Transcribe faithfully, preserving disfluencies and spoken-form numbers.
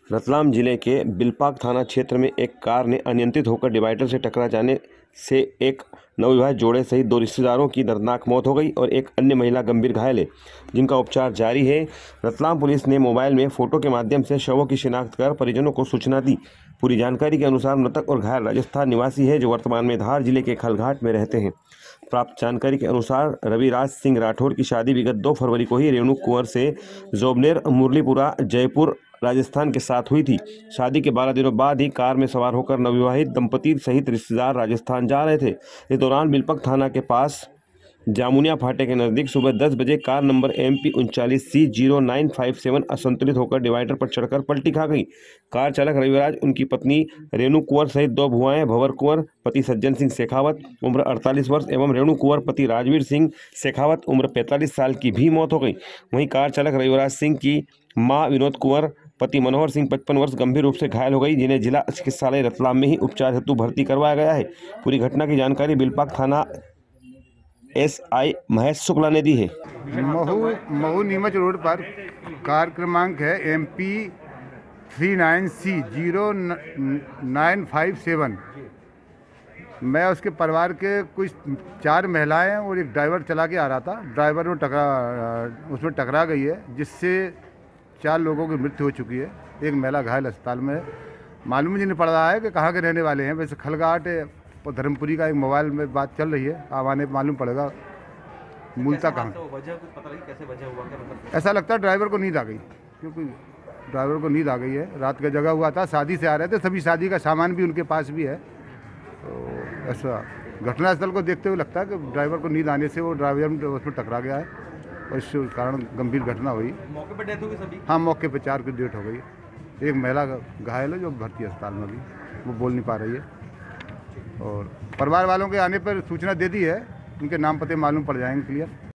रतलाम जिले के बिलपाक थाना क्षेत्र में एक कार ने अनियंत्रित होकर डिवाइडर से टकरा जाने से एक नवविवाहित जोड़े सहित दो रिश्तेदारों की दर्दनाक मौत हो गई और एक अन्य महिला गंभीर घायल है, जिनका उपचार जारी है। रतलाम पुलिस ने मोबाइल में फोटो के माध्यम से शवों की शिनाख्त कर परिजनों को सूचना दी। पूरी जानकारी के अनुसार मृतक और घायल राजस्थान निवासी है, जो वर्तमान में धार जिले के खलघाट में रहते हैं। प्राप्त जानकारी के अनुसार रविराज सिंह राठौर की शादी विगत दो फरवरी को ही रेणु कुंवर से जोबनेर मुरलीपुरा जयपुर राजस्थान के साथ हुई थी। शादी के बारह दिनों बाद ही कार में सवार होकर नवविवाहित दंपति सहित रिश्तेदार राजस्थान जा रहे थे। इस दौरान बिलपक थाना के पास जामुनिया फाटे के नज़दीक सुबह दस बजे कार नंबर एम पी उनचालीस C zero nine five seven असंतुलित होकर डिवाइडर पर चढ़कर पलटी खा गई। कार चालक रविराज, उनकी पत्नी रेणु कुंवर सहित दो भुआएं भंवर कुंवर पति सज्जन सिंह शेखावत उम्र अड़तालीस वर्ष एवं रेणु कुंवर पति राजवीर सिंह शेखावत उम्र पैंतालीस साल की भी मौत हो गई। वहीं कार चालक रविराज सिंह की मां विनोद कुंवर पति मनोहर सिंह पचपन वर्ष गंभीर रूप से घायल हो गई, जिन्हें जिला चिकित्सालय रतलाम में ही उपचार हेतु भर्ती करवाया गया है। पूरी घटना की जानकारी बिलपाक थाना एस आई महेश शुक्ला ने दी है। महू महू नीमच रोड पर कार क्रमांक है M P three nine C zero nine five seven. मैं उसके परिवार के कुछ चार महिलाएं और एक ड्राइवर चला के आ रहा था। ड्राइवर में टकरा उसमें टकरा गई है, जिससे चार लोगों की मृत्यु हो चुकी है। एक महिला घायल अस्पताल में है। मालूम ही नहीं पड़ रहा है कि कहाँ के रहने वाले हैं। वैसे खलघाट और धर्मपुरी का एक मोबाइल में बात चल रही है, अब आने मालूम पड़ेगा मूलता कहाँ। ऐसा लगता है ड्राइवर को नींद आ गई, क्योंकि ड्राइवर को नींद आ गई है। रात का जगह हुआ था, शादी से आ रहे थे, सभी शादी का सामान भी उनके पास भी है। तो ऐसा घटनास्थल को देखते हुए लगता है कि ड्राइवर को नींद आने से वो ड्राइवर उसमें टकरा गया है और इस कारण गंभीर घटना हुई। मौके पर डेथ हो गई सभी? हाँ, मौके पर चार की डेथ हो गई। एक महिला घायल है जो भर्ती अस्पताल में भी, वो बोल नहीं पा रही है। और परिवार वालों के आने पर सूचना दे दी है, उनके नाम पते मालूम पड़ जाएंगे क्लियर।